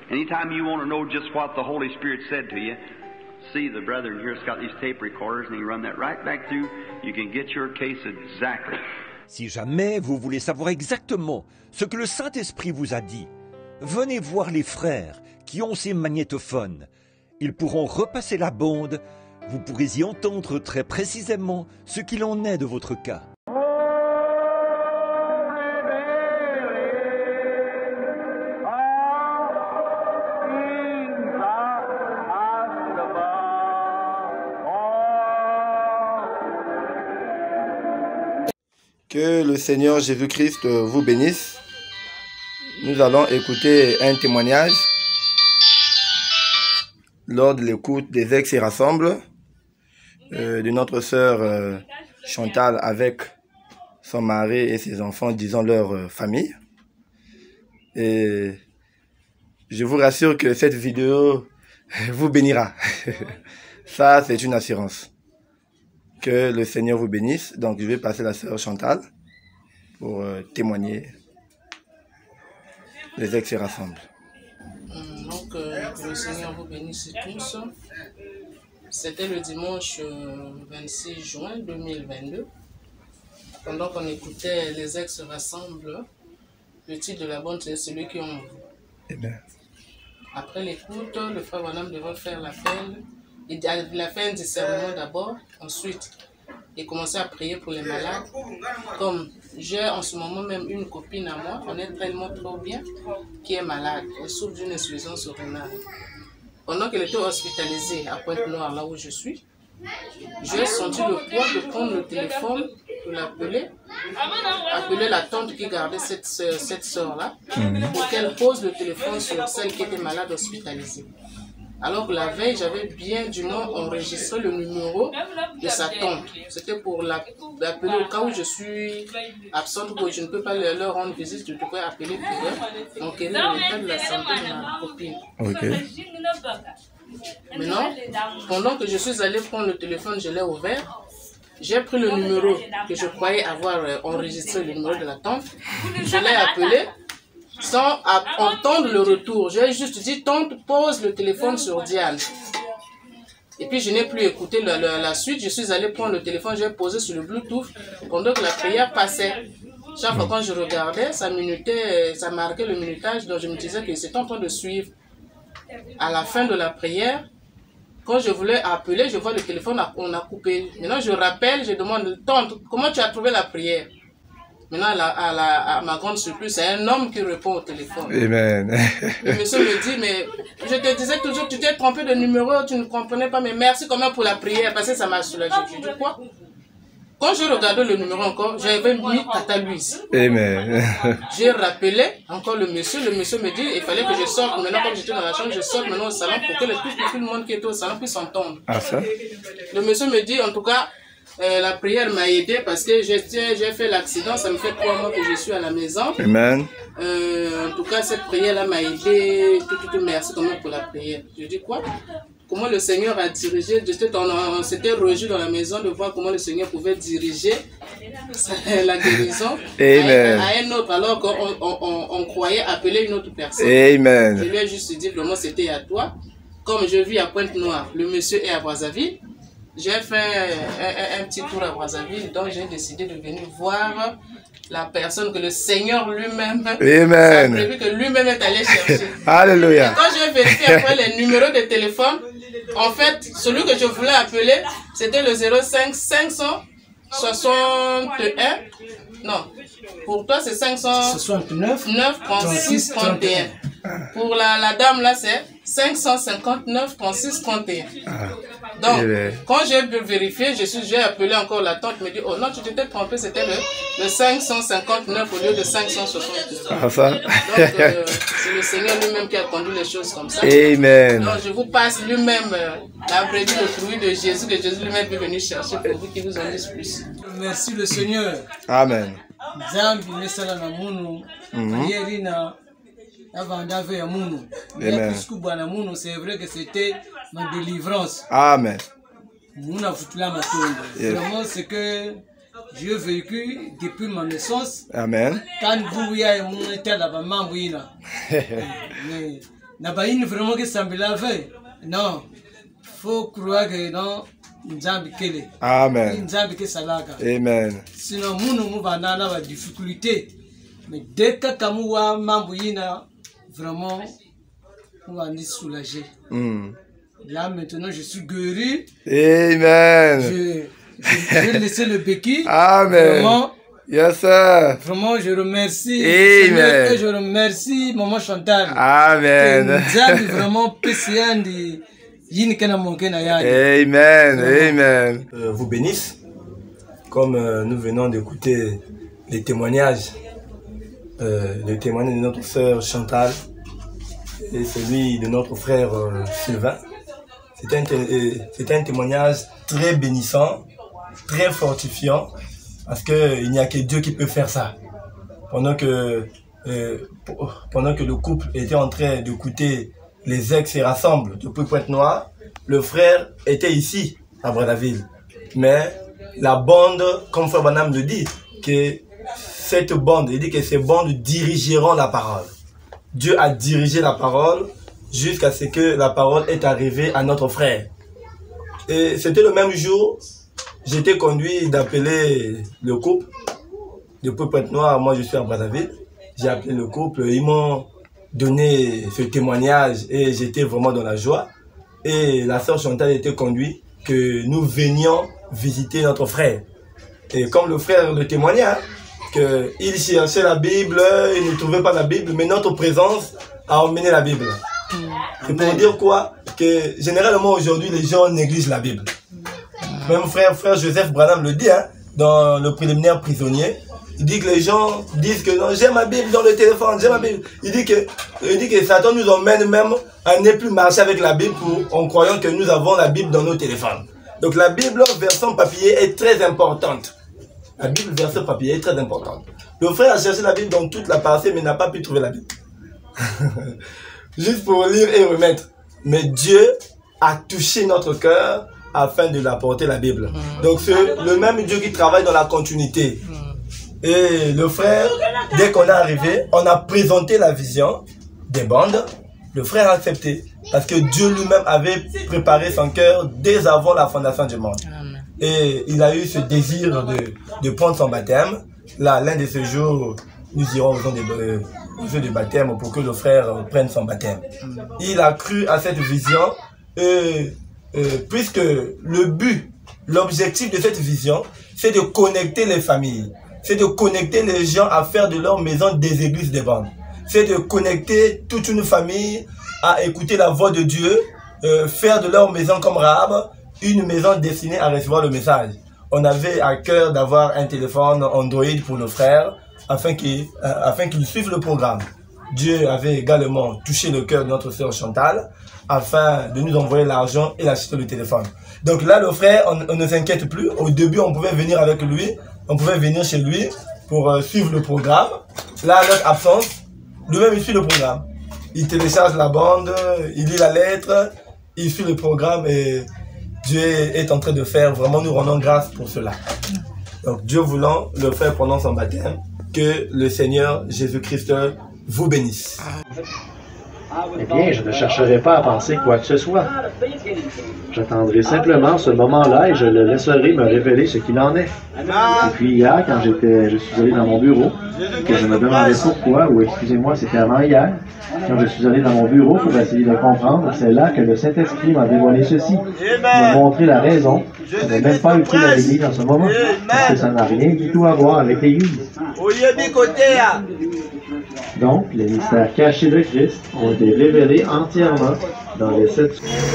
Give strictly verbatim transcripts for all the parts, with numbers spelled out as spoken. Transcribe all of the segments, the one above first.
Anytime you want to know just what the Holy Spirit said to you, see the brother here's got these tape recorders and he run that right back through. You can get your case exactly. Si jamais vous voulez savoir exactement ce que le Saint-Esprit vous a dit, venez voir les frères qui ont ces magnétophones. Ils pourront repasser la bande. Vous pourrez y entendre très précisément ce qu'il en est de votre cas. Que le Seigneur Jésus-Christ vous bénisse. Nous allons écouter un témoignage lors de l'écoute des ex et rassemble euh, de notre sœur euh, Chantal avec son mari et ses enfants, disons leur euh, famille. Et je vous rassure que cette vidéo vous bénira. Ça, c'est une assurance. Que le Seigneur vous bénisse. Donc, je vais passer la sœur Chantal pour euh, témoigner les ex et rassemble. Donc, euh, que le Seigneur vous bénisse tous. C'était le dimanche euh, vingt-six juin deux mille vingt-deux. Pendant qu'on écoutait les ex rassemble, le titre de la bande, c'est celui qui en vous. Amen. Après l'écoute, le frère Branham devait faire l'appel. Il a fait un discernement d'abord, ensuite il commençait à prier pour les malades. Comme j'ai en ce moment même une copine à moi, on est tellement trop bien, qui est malade, elle souffre d'une insuffisance rénale. Pendant qu'elle était hospitalisée à Pointe-Noire, là où je suis, j'ai senti le poids de prendre le téléphone, de l'appeler, appeler la tante qui gardait cette, cette soeur-là, pour qu'elle pose le téléphone sur celle qui était malade hospitalisée. Alors que la veille, j'avais bien du moins enregistré le numéro de sa tante. C'était pour l'appeler au cas où je suis absente, où je ne peux pas leur rendre visite, je devrais appeler pour eux, enquérir l'état de la santé de ma copine. Okay. Maintenant, pendant que je suis allée prendre le téléphone, je l'ai ouvert. J'ai pris le numéro que je croyais avoir enregistré, le numéro de la tante. Je l'ai appelé. Sans entendre le retour, j'ai juste dit, tante, pose le téléphone sur Diane. Et puis je n'ai plus écouté la, la, la suite, je suis allé prendre le téléphone, j'ai posé sur le Bluetooth pendant que la prière passait. Chaque fois quand je regardais, ça minutait, ça marquait le minutage, donc je me disais que c'était en train de suivre. À la fin de la prière, quand je voulais appeler, je vois le téléphone, on a coupé. Maintenant je rappelle, je demande, tante, comment tu as trouvé la prière? Maintenant, à, la, à, la, à ma grande surprise, c'est un homme qui répond au téléphone. Amen. Le monsieur me dit, mais je te disais toujours, tu t'es trompé de numéro, tu ne comprenais pas, mais merci quand même pour la prière, parce que ça m'a soulagé. Je dis quoi? Quand je regardais le numéro encore, j'avais mis Tata Louise. Amen. J'ai rappelé encore le monsieur, le monsieur me dit, il fallait que je sorte. Maintenant, comme j'étais dans la chambre, je sors maintenant au salon pour que le, tout, tout le monde qui était au salon puisse entendre. Ah, ça? Le monsieur me dit, en tout cas, Euh, la prière m'a aidé parce que j'ai fait l'accident, ça me fait trois mois que je suis à la maison. Amen. Euh, en tout cas, cette prière-là m'a aidé. Tout, tout, tout, merci quand même pour la prière. Je dis quoi? Comment le Seigneur a dirigé? On s'était réjoui dans la maison de voir comment le Seigneur pouvait diriger la guérison Amen. À, à un autre, alors qu'on on, on, on croyait appeler une autre personne. Amen. Je lui ai juste dit vraiment c'était à toi. Comme je vis à Pointe-Noire, le monsieur est à Brazzaville. J'ai fait un, un, un petit tour à Brazzaville, donc j'ai décidé de venir voir la personne que le Seigneur lui-même a prévu, que lui-même est allé chercher. Alléluia. Et quand j'ai vérifié après les numéros de téléphone, en fait, celui que je voulais appeler, c'était le zéro cinq cinq cent soixante et un. Non, pour toi c'est cinq cent soixante-neuf trente-six trente et un. Pour la, la dame là, c'est cinq cent cinquante-neuf trente-six trente et un. Donc, quand j'ai vérifié, j'ai appelé encore la tante, me dit, oh non, tu t'étais trompé, c'était le, le cinq cent cinquante-neuf au lieu de cinq cent soixante-neuf. Ah, ça. Donc, euh, c'est le Seigneur lui-même qui a conduit les choses comme ça. Amen. Donc, je vous passe lui-même euh, la brebis de fruit de Jésus, que Jésus lui-même est venu chercher pour vous qui vous en dise plus. Merci le Seigneur. Amen. Amen. C'est vrai que c'était ma délivrance. Amen. Vraiment, c'est que j'ai vécu depuis ma naissance. Amen. Quand vous y avez mon état là-bas, n'a pas une vraiment que ça me lave. Non, faut croire que non, Nzambi kele. Amen. Nzambi ke salaka. Amen. Sinon, nous nous avons des difficultés. Mais dès que nous avons mambouyina, vraiment, on va nous soulager. Mm. Là, maintenant, je suis guéri. Amen. Je, je, je vais laisser le béquille. Amen. Vraiment, yes, sir. Vraiment, je remercie. Amen. Et je remercie Maman Chantal. Amen. Nzambi vraiment péciandi. Amen, amen. Euh, vous bénisse, comme euh, nous venons d'écouter les témoignages, euh, les témoignages de notre sœur Chantal et celui de notre frère euh, Sylvain. C'est un, c'est un témoignage très bénissant, très fortifiant, parce qu'il n'y a que Dieu qui peut faire ça. Pendant que, euh, pendant que le couple était en train d'écouter les ex se rassemblent depuis Pointe-Noire, le frère était ici, à Brazzaville. Mais la bande, comme Frère Branham le dit, que cette bande, il dit que ces bandes dirigeront la parole. Dieu a dirigé la parole jusqu'à ce que la parole est arrivée à notre frère. Et c'était le même jour, j'étais conduit d'appeler le couple. Depuis Pointe-Noire, moi je suis à Brazzaville. J'ai appelé le couple, ils m'ont donné ce témoignage et j'étais vraiment dans la joie. Et la sœur Chantal était conduite que nous venions visiter notre frère. Et comme le frère le témoignait, hein, qu'il cherchait la Bible, il ne trouvait pas la Bible, mais notre présence a emmené la Bible. C'est pour dire quoi? Que généralement aujourd'hui les gens négligent la Bible. Même frère, frère Joseph Branham le dit, hein, dans le préliminaire prisonnier. Il dit que les gens disent que non, j'ai ma Bible dans le téléphone, j'ai ma Bible. Il dit que, il dit que Satan nous emmène même à ne plus marcher avec la Bible pour, en croyant que nous avons la Bible dans nos téléphones. Donc la Bible version papier est très importante. La Bible version papier est très importante. Le frère a cherché la Bible dans toute la parcelle mais n'a pas pu trouver la Bible. Juste pour lire et remettre. Mais Dieu a touché notre cœur afin de l'apporter la Bible. Donc c'est le même Dieu qui travaille dans la continuité. Et le frère, dès qu'on est arrivé, on a présenté la vision des bandes. Le frère a accepté. Parce que Dieu lui-même avait préparé son cœur dès avant la fondation du monde. Et il a eu ce désir de, de prendre son baptême. Là, l'un de ces jours, nous irons au de, jeu de baptême pour que le frère prenne son baptême. Il a cru à cette vision. Et, et, puisque le but, l'objectif de cette vision, c'est de connecter les familles. C'est de connecter les gens à faire de leur maison des églises des bandes. C'est de connecter toute une famille à écouter la voix de Dieu, euh, faire de leur maison comme Rahab, une maison destinée à recevoir le message. On avait à cœur d'avoir un téléphone Android pour nos frères, afin qu'ils euh, afin qu'ils suivent le programme. Dieu avait également touché le cœur de notre sœur Chantal, afin de nous envoyer l'argent et acheter le téléphone. Donc là, le frère, on, on ne s'inquiète plus. Au début, on pouvait venir avec lui. On pouvait venir chez lui pour euh, suivre le programme. Là, à notre absence, lui-même, il suit le programme. Il télécharge la bande, il lit la lettre, il suit le programme et Dieu est en train de faire. Vraiment, nous rendons grâce pour cela. Donc, Dieu voulant le faire pendant son baptême, que le Seigneur Jésus-Christ vous bénisse. Eh bien, je ne chercherai pas à penser quoi que ce soit. J'attendrai simplement ce moment-là et je le laisserai me révéler ce qu'il en est. Et puis hier, quand j'étais, je suis allé dans mon bureau, que je me demandais pourquoi, ou excusez-moi, c'était avant hier, quand je suis allé dans mon bureau pour essayer de comprendre, c'est là que le Saint-Esprit m'a dévoilé ceci, m'a montré la raison. Je n'ai même pas utile à l'Église en ce moment, parce que ça n'a rien du tout à voir avec l'Église. Donc, les mystères cachés de Christ ont été révélés entièrement dans les sept...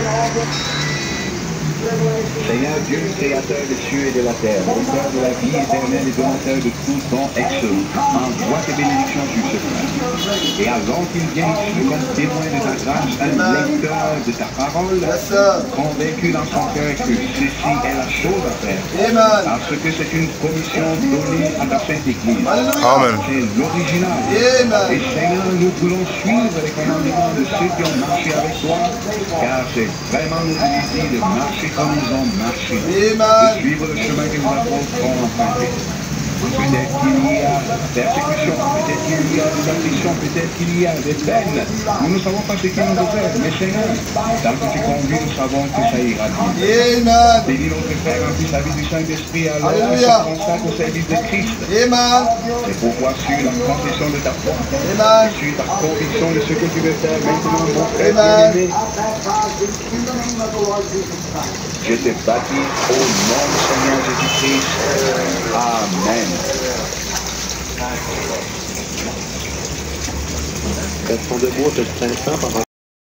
Seigneur Dieu, créateur des cieux et de la terre, auteur de la vie éternelle et donateur de tout don excellent, envoie tes bénédictions sur ce frère. Et avant qu'il vienne ici comme témoin de ta grâce, un lecteur de ta parole, convaincu dans son cœur que ceci est la chose à faire. Parce que c'est une commission donnée à ta sainte Église. C'est l'original. Et Seigneur, nous voulons suivre les commandements de ceux qui ont marché avec toi, car c'est vraiment notre désir de marcher comme nous avons marché, de suivre le chemin que nous avons emprunté. peut-être qu'il y a persécution, peut-être qu'il y a des afflictions, peut-être qu'il y a des peines. Nous ne savons pas ce qui nous réserve, mais Seigneur, tant que tu conduis, nous savons que ça ira bien. Bénis notre Frère, remplis sa vie du Saint-Esprit, alors on se consacre au service de Christ. C'est pour voir sur la confession de ta foi, sur ta conviction de ce que tu veux faire maintenant, mon frère bien-aimé. Je te baptise au nom du Seigneur Jésus-Christ. Amen. Restons debout cet instant pendant.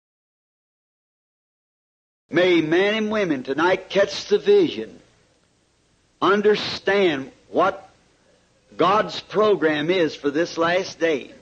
May men and women tonight catch the vision, understand what God's program is for this last day.